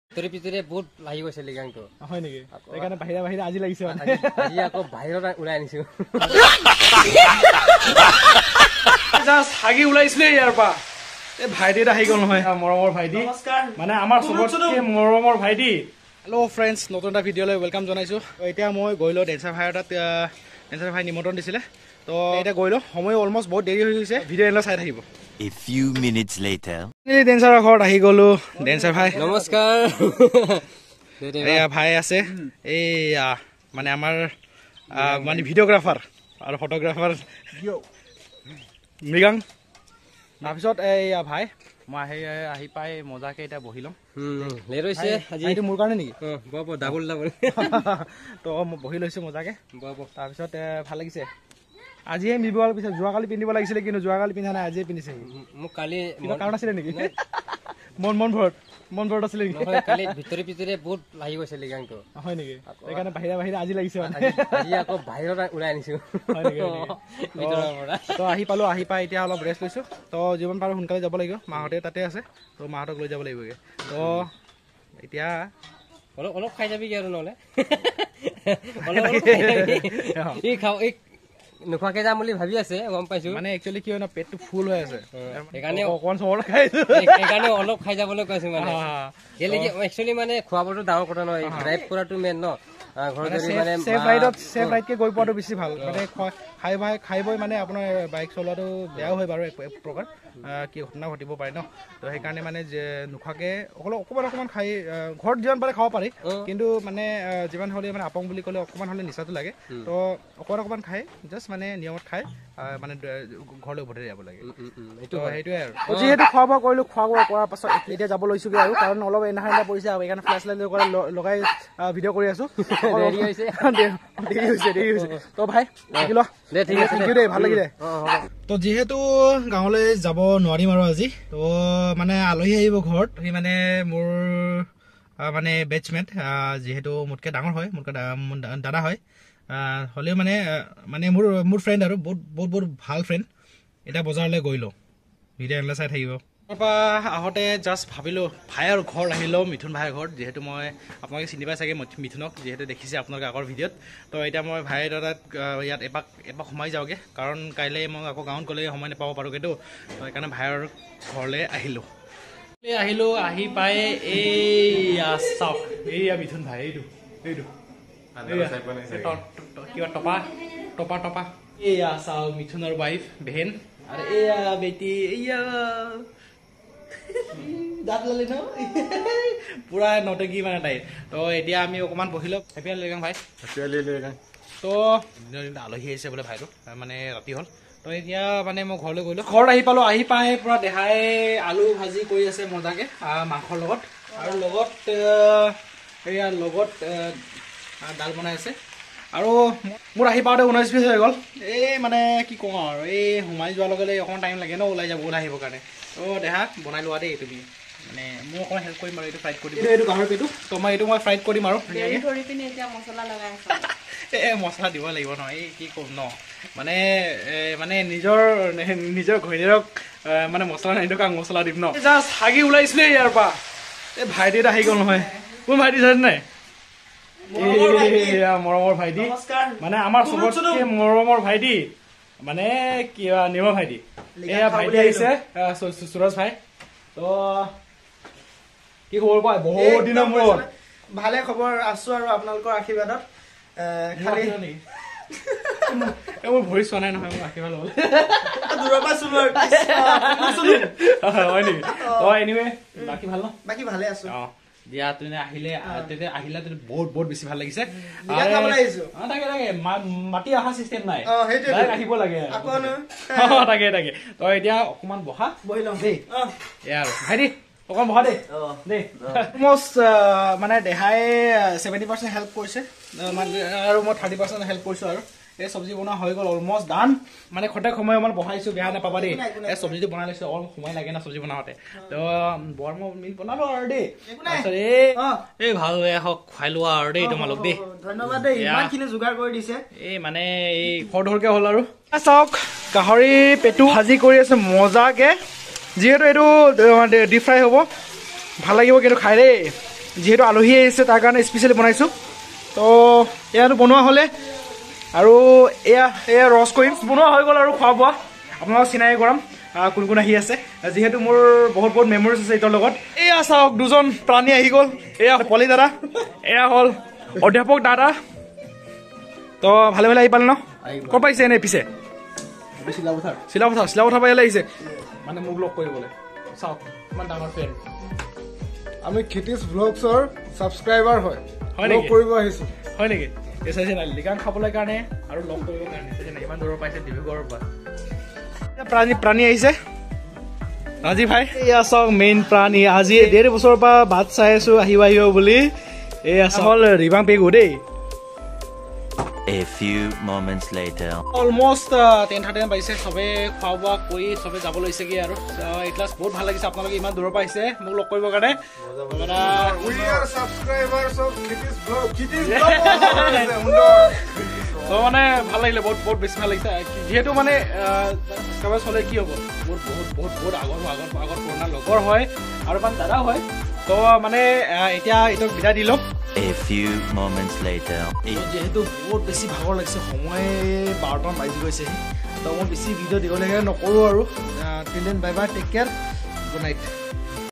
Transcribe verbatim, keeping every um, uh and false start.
তৰি পিতৰে বহুত লাগি গৈছে লিগাংটো হয় নেকি এইকাৰণে বাহিৰা বাহিৰা আজি লাগিছে মানে আজি আকৌ বাহিৰত উলাই আনিছো জাস্ট হাগি ওলাইছিলে ইয়াৰ পা এই ভাইটিটা আহি গ'ল নহয় মৰমৰ ভাইটি নমস্কাৰ মানে আমাৰ সবতকে মৰমৰ ভাইটি হেল্ল' ফ্ৰেণ্ডছ নতুন এটা ভিডিঅ'লৈ ৱেলকাম জনাইছোঁ এতিয়া মই গৈলো ডেন্সাৰ ভাইৰ তাত ডেন্সাৰ ভাই নিমন্ত্ৰণ দিছিলে তো এতিয়া গৈলো সময় অলমষ্ট বহুত দেৰি হৈ গৈছে ভিডিঅ' এনে চাই থাকিব A few minutes later ডেন্সাৰৰ ঘৰত আহি গ'লো ডেন্সাৰ ভাই নমস্কাৰ এয়া ভাই আছে এইয়া মানে আমাৰ মানে ভিডিঅ'গ্ৰাফাৰ আৰু ফটোগ্ৰাফাৰ মৃগাং তাৰপিছত এইয়া ভাই মই আহি আহি পাই মজাকে এতিয়া বহি ল'ম লেট হৈছে আজি এইটো মোৰ কাৰণে নেকি বাব ডাবল ডাবল তো মই বহি লৈছোঁ মজাকে বাব তাৰপিছত ভাল লাগিছে আজিয়ে মিবিৱাল পিছত যোৱাকালি পিন্ধিব লাগিছিলে কিন্তু যোৱাকালি পিন্ধা নাই আজিয়ে পিন্ধিছে মোক কালি কিবা কাৰণ আছিলে নেকি মন মন ভৰত মন ভৰত আছিলে নেকি কালি ভিতৰি পিতৰে বহুত লাগি গৈছে লিগাংটো হয় নেকি সেইকাৰণে বাহিৰা বাহিৰা আজি লাগিছে মানে আজি আকৌ বাহিৰত উলাই আনিছো হয় নেকি তো আহি পালো আহি পাই এতিয়া অলপ ৰেষ্ট লৈছোঁ তো যিমান পাৰোঁ সোনকালে যাব লাগিব মাহঁতে তাতে আছে তো মাহঁতক লৈ যাব লাগিবগৈ তো এতিয়া অলপ অলপ খাই যাবি আৰু নহ'লে অলপ এই খাওঁ এই নোখোৱাকে যাম বুলি ভাবি আছে গম পাইছো মানে একচুৱেলি কি হয় ন পেটটো ফুল হৈ আছে সেইকাৰণে অকণমান চবৰ খাই সেইকাৰণে অলপ খাই যাবলৈ কৈছো মানে একচুৱেলি মানে খোৱা বোৱাটো ডাঙৰ কথা নহয় ড্ৰাইভ কৰাটো মেইন ন ঘৰত মানে চেফ ৰাইডত চেফ ৰাইডকে গৈ পোৱাটো বেছি ভাল মানে খাই বাই খাই বৈ মানে আপোনাৰ বাইক চলোৱাটো বেয়াও হয় বাৰু এক প্ৰকাৰ কি ঘটনা ঘটিব পাৰে ন তো সেইকাৰণে মানে যে নোখোৱাকে অকল অকণমান অকণমান খাই ঘৰত যিমান পাৰে খাব পাৰি কিন্তু মানে যিমান হ'লে মানে আপং বুলি ক'লে অকণমান হ'লে নিচাটো লাগে তো অকণমান অকণমান খাই জাষ্ট মানে নিয়মত খাই মানে ঘৰলৈ উভতি যাব লাগে এইটো সেইটোৱে আৰু যিহেতু খোৱা বোৱা কৰিলোঁ খোৱা বোৱা কৰাৰ পাছত এতিয়া যাব লৈছোঁগৈ আৰু কাৰণ অলপ এনা এনা পৰিছে আৰু সেইকাৰণে ফ্লেছ লাইট লগাই ভিডিঅ' কৰি আছোঁ দেৰি হৈছে দেৰি হৈছে দেৰি হৈছে তো ভাই থাকি ল ঠিক আছে থেংক ইউ দেই ভাল লাগিলে তো যিহেতু গাঁৱলৈ যাব নোৱাৰিম আৰু আজি তো মানে আলহী আহিব ঘৰত সি মানে মোৰ মানে বেটছমেট যিহেতু মোতকৈ ডাঙৰ হয় মোতকৈ দাদা হয় হ'লেও মানে মানে মোৰ মোৰ ফ্ৰেণ্ড আৰু বহুত বহুত বহুত ভাল ফ্ৰেণ্ড এতিয়া বজাৰলৈ গৈ লওঁ ভিডিঅ' এনেকৈ চাই থাকিব তাৰপৰা আহোঁতে জাষ্ট ভাবিলোঁ ভাই আৰু ঘৰ আহিলেও মিথুন ভাইৰ ঘৰত যিহেতু মই আপোনালোকে চিনি পাই চাগে মিথুনক যিহেতু দেখিছে আপোনালোকে আগৰ ভিডিঅ'ত তো এতিয়া মই ভাইৰ তাত ইয়াত এপাক এপাক সোমাই যাওঁগৈ কাৰণ কাইলৈ মই আকৌ গাঁৱত গ'লে সময় নাপাব পাৰোঁগৈতো তো সেইকাৰণে ভাইৰ ঘৰলৈ আহিলোঁ আহিলোঁ আহি পাই এইয়া চাওক এইয়া মিথুন ভাই এইটো এইটো কিবা টপা টপা টপা এইয়া চাওক মিথুনৰ ৱাইফ বেহেন আৰু এয়া বেটি এয়া দাঁত লালি ন পুৰা নটেকি মানে তাই তো এতিয়া আমি অকণমান বহিলোঁ হেপী লিগাং ভাই তো আলহী আহিছে বোলে ভাইটো মানে ৰাতি হ'ল তো এতিয়া মানে মই ঘৰলৈ গ'লোঁ ঘৰত আহি পালোঁ আহি পাই পূৰা দেহাই আলু ভাজি কৰি আছে মজাকৈ মাংসৰ লগত আৰু লগত এয়া লগত দাল বনাই আছে আৰু মোৰ আহি পাওঁতে ঊনৈছ বিছ হৈ গ'ল এই মানে কি কওঁ আৰু এই সোমাই যোৱাৰ লগে লগে অকণমান টাইম লাগে ন ওলাই যাব ওলাই আহিবৰ কাৰণে তো দেহাক বনাই লোৱা দেই তুমি মানে মই অকণমান হেল্প কৰিম আৰু এইটো ফ্ৰাইড কৰি দিম এইটো গাহৰি পেটু তো মই এইটো মই ফ্ৰাইড কৰিম আৰু এই মছলা দিব লাগিব ন এই কি ক'ম ন মানে মানে নিজৰ নিজৰ ঘৈণীয়েৰক মানে মছলা নিদিওঁ মছলা দিম ন জাষ্ট হাগি ওলাইছিলে ইয়াৰ পৰা এই ভাইটিটা আহি গ'ল নহয় কোন ভাইটি চাই নাই এয়া মৰমৰ ভাইটি মানে আমাৰ সবতকে মৰমৰ ভাইটি মানে কিবা নিমৰ ভাইটি এয়া ভাইটি আহিছে সুৰজ ভাই তো কি খবৰ পাই বহুত দিনৰ মূৰত ভালে খবৰ আছো আৰু আপোনালোকৰ আশীৰ্বাদত খালি মোৰ ভৰি চোৱা নাই নহয় মোৰ আশীৰ্বাদ ল'বলৈ দূৰৰ পৰা চলো হয় নেকি অ এনিৱে বাকী ভাল ন বাকী ভালে আছো অ দিয়া তুমি আহিলে তেতিয়া আহিলে বহুত বহুত বেছি ভাল লাগিছে তাকে তাকে মাতি অহা চিষ্টেম নাই আহিব লাগে তাকে তাকে তই এতিয়া অকণমান বহা বহি লওঁ দেই এয়া আৰু ভাইটি অকণমান বহা দেই দেই অলমষ্ট মানে দেহাই ছেভেণ্টি পাৰ্চেণ্ট হেল্প কৰিছে আৰু মই থাৰ্টি পাৰ্চেণ্ট হেল্প কৰিছোঁ আৰু এই চব্জি বনোৱা হৈ গ'ল অলমষ্ট ডান মানে খটেক সময় অকণমান বহাইছোঁ বেয়া নাপাবা দেই এই চব্জিটো বনাই লৈছোঁ অলপ সময় লাগে না চব্জি বনাওঁতে তো বৰ মই মিল বনালোঁ আৰু দেই তাৰপিছত এই ভাল বেয়া হওক খুৱাই লোৱা আৰু দেই তোমালোক দেই ধন্যবাদ দেই ইমানখিনি যোগাৰ কৰি দিছে এই মানে এই খৰধৰকৈ হ'ল আৰু চাওক গাহৰি পেটু ভাজি কৰি আছে মজাকৈ যিহেতু এইটো ডিপ ফ্ৰাই হ'ব ভাল লাগিব কিন্তু খাই দেই যিহেতু আলহী আহিছে তাৰ কাৰণে স্পেচিয়েলি বনাইছোঁ তো এয়াটো বনোৱা হ'লে আৰু এয়া এয়া ৰস কৰিম বনোৱা হৈ গ'ল আৰু খোৱা বোৱা আপোনালোকক চিনাকি কৰাম কোন কোন আহি আছে যিহেতু মোৰ বহুত বহুত মেমৰিজ আছে এইটোৰ লগত এয়া চাওক দুজন প্ৰাণী আহি গ'ল এয়া পলি দাদা এয়া হ'ল অধ্যাপক দাদা তো ভালে ভালে আহি পালে ন ক'ত পাইছে এনে পিছে চিলাপথাৰ চিলাপথাৰ চিলাপথাৰ পৰা ইয়ালৈ আহিছে মানে মোক লগ কৰিবলৈ চাওক ইমান ডাঙৰ ফেন আমি খেতিছ ব্লগছৰ ছাবস্ক্ৰাইবাৰ হয় হয় লগ নেকি কৰিব আহিছোঁ হয় নেকি এই চাইছে নাই লিগাং খাবলৈ কাৰণে আৰু লগ কৰিবৰ কাৰণে চাইছে নাই ইমান দূৰৰ পাইছে ডিব্ৰুগড়ৰ পৰা প্ৰাণী প্ৰাণী আহিছে ৰাজী ভাই এয়া চাওক মেইন প্ৰাণী আজি ডেৰ বছৰৰ পৰা বাট চাই আছো আহিব আহিব বুলি এয়া হ'ল ৰিবাং পেগু দেই A few moments later. Almost ten thirty মান পাইছে চবে খোৱা বোৱা কৰি চবে যাব লৈছেগৈ আৰু এই ক্লাছ বহুত ভাল লাগিছে আপোনালোকে ইমান দূৰৰ পৰা আহিছে মোক লগ কৰিবৰ কাৰণে We are subscribers of খেতিছ ব্লগ খেতিছ তো মানে ভাল লাগিলে বহুত বহুত বেছি ভাল লাগিছে যিহেতু মানে ছাবস্ক্ৰাইবাৰ চলে কি হ'ব বহুত বহুত বহুত বহুত আগৰ আগৰ আগৰ পুৰণা লগৰ হয় আৰু মানে দাদা হয় তো মানে এতিয়া এইটোক বিদায় দি লওক A few moments later. যেহেতু বহুত বেছি ভাগৰ লাগিছে সময় বাৰটামান বাজি গৈছে তো মই বেছি ভিডিঅ' দিবলগীয়া নকৰোঁ আৰু till then bye bye take care good night